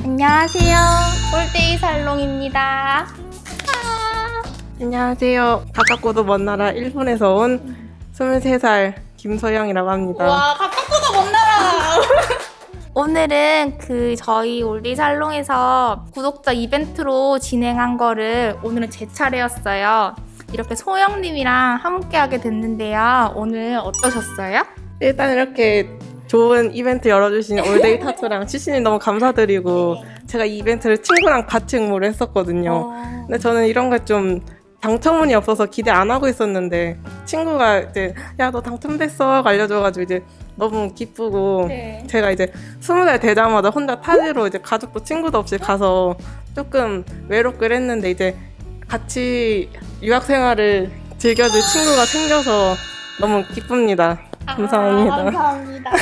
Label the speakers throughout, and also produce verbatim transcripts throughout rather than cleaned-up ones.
Speaker 1: 안녕하세요. 올데이 살롱입니다. 아
Speaker 2: 안녕하세요. 가깝고도 먼 나라 일본에서 온 스물세 살 김소영이라고 합니다.
Speaker 1: 와, 가깝고도 먼 나라! 오늘은 그 저희 올데이 살롱에서 구독자 이벤트로 진행한 거를 오늘은 제 차례였어요. 이렇게 소영님이랑 함께 하게 됐는데요. 오늘 어떠셨어요?
Speaker 2: 일단 이렇게 좋은 이벤트 열어주신 올데이 타투랑 치신님 너무 감사드리고 제가 이 이벤트를 친구랑 같이 응모를 했었거든요.
Speaker 1: 어...
Speaker 2: 근데 저는 이런 거 좀 당첨운이 없어서 기대 안 하고 있었는데 친구가 이제 야 너 당첨됐어 알려줘가지고 이제 너무 기쁘고
Speaker 1: 네.
Speaker 2: 제가 이제 스무 살 되자마자 혼자 타지로 이제 가족도 친구도 없이 가서 조금 외롭긴 했는데 이제 같이 유학 생활을 즐겨줄 친구가 생겨서 너무 기쁩니다. 감사합니다.
Speaker 1: 아, 감사합니다.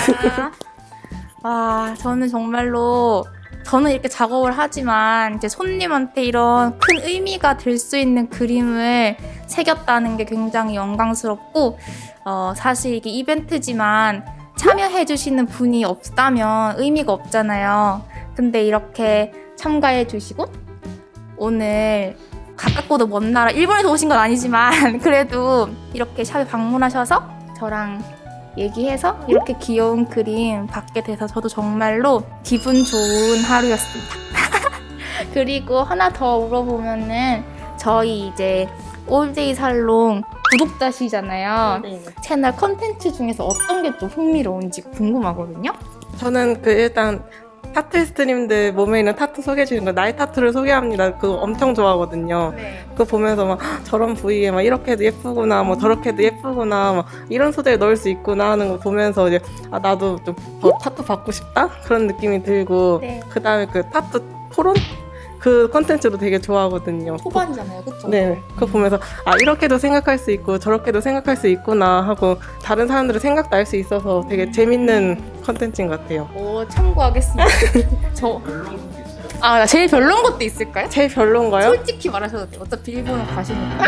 Speaker 1: 와, 저는 정말로 저는 이렇게 작업을 하지만 이제 손님한테 이런 큰 의미가 될 수 있는 그림을 새겼다는 게 굉장히 영광스럽고 어, 사실 이게 이벤트지만 참여해주시는 분이 없다면 의미가 없잖아요. 근데 이렇게 참가해주시고 오늘 가깝고도 먼 나라 일본에서 오신 건 아니지만 그래도 이렇게 샵에 방문하셔서 저랑 얘기해서 이렇게 귀여운 그림 받게 돼서 저도 정말로 기분 좋은 하루였습니다. 그리고 하나 더 물어보면은 저희 이제 올데이 살롱 구독자시잖아요.
Speaker 2: 네.
Speaker 1: 채널 컨텐츠 중에서 어떤 게 좀 흥미로운지 궁금하거든요.
Speaker 2: 저는 그 일단 타투 스트림들 몸에 있는 타투 소개해주는 거 나의 타투를 소개합니다. 그거 엄청 좋아하거든요.
Speaker 1: 네.
Speaker 2: 그거 보면서 막 저런 부위에 막 이렇게 해도 예쁘구나, 뭐 저렇게 해도 예쁘구나, 막 이런 소재를 넣을 수 있구나 하는 거 보면서 이제 아 나도 좀 더 타투 받고 싶다 그런 느낌이 들고
Speaker 1: 네.
Speaker 2: 그 다음에 그 타투 토론 그 컨텐츠도 되게 좋아하거든요.
Speaker 1: 초반이잖아요, 그쵸?
Speaker 2: 네, 그거 보면서 아 이렇게도 생각할 수 있고 저렇게도 생각할 수 있구나 하고 다른 사람들의 생각도 알 수 있어서 되게 재밌는 컨텐츠인 것 같아요.
Speaker 1: 오, 참고하겠습니다. 저 아, 제일 별로인 것도 있을까요?
Speaker 2: 제일 별론가요?
Speaker 1: 솔직히 말하셔도 돼요. 어차피 일본은 가시니까.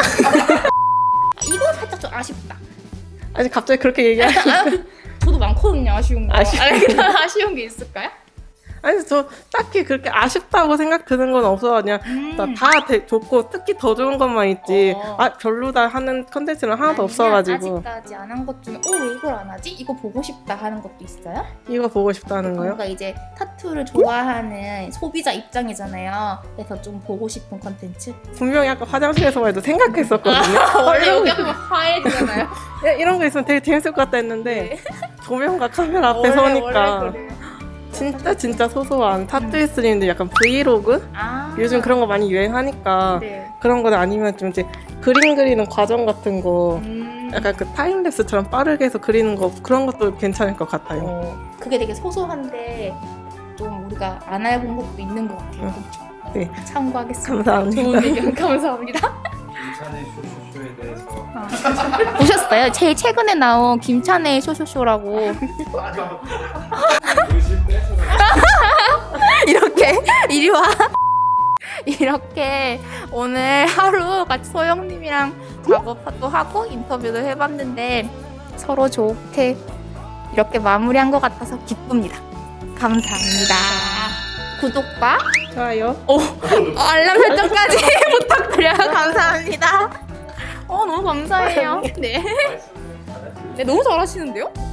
Speaker 1: 이거 살짝 좀 아쉽다.
Speaker 2: 아니 갑자기 그렇게 얘기하시면
Speaker 1: 저도 많거든요, 아쉬운 거.
Speaker 2: 아쉬운
Speaker 1: 아니, 그냥 아쉬운 게 있을까요?
Speaker 2: 아니 저 딱히 그렇게 아쉽다고 생각 드는 건 없어. 그냥
Speaker 1: 음.
Speaker 2: 다 되, 좋고 특히 더 좋은 것만 있지
Speaker 1: 어.
Speaker 2: 아 별로다 하는 컨텐츠는 하나도 없어가지고.
Speaker 1: 아직까지 안 한 것 중에 어, 왜 이걸 안 하지? 이거 보고 싶다 하는 것도 있어요?
Speaker 2: 이거 보고 싶다는 거요?
Speaker 1: 뭔가 이제 타투를 좋아하는 소비자 입장이잖아요. 그래서 좀 보고 싶은 컨텐츠?
Speaker 2: 분명히 아까 화장실에서만 해도 생각했었거든요.
Speaker 1: 원래 여기 하면 화해지잖아요.
Speaker 2: 야, 이런 거 있으면 되게 재밌을 것 같다 했는데 조명과 카메라 앞에
Speaker 1: 원래,
Speaker 2: 서니까
Speaker 1: 원래 그래요.
Speaker 2: 진짜 진짜 소소한 타투 스트림들 약간 브이로그?
Speaker 1: 아.
Speaker 2: 요즘 그런 거 많이 유행하니까
Speaker 1: 네.
Speaker 2: 그런 거는 아니면 좀 이제 그림 그리는 과정 같은 거
Speaker 1: 음.
Speaker 2: 약간 그 타임랩스처럼 빠르게 해서 그리는 거 그런 것도 괜찮을 것 같아요.
Speaker 1: 어, 그게 되게 소소한데 좀 우리가 안 해본 것도 있는 것 같아요. 그렇죠?
Speaker 2: 네.
Speaker 1: 참고하겠습니다.
Speaker 2: 감사합니다.
Speaker 1: 좋은 의견 감사합니다.
Speaker 3: 김찬의 쇼쇼쇼에 대해서
Speaker 1: 아. 보셨어요? 제일 최근에 나온 김찬의 쇼쇼쇼라고 이렇게 이리 와 이렇게 오늘 하루 같이 소영님이랑 작업도 하고 인터뷰도 해봤는데 서로 좋게 이렇게 마무리한 것 같아서 기쁩니다. 감사합니다. 구독과
Speaker 2: 좋아요.
Speaker 1: 오, 어, 알람 설정까지 부탁드려요. 감사합니다. 어, 너무 감사해요. 네. 네, 너무 잘하시는데요?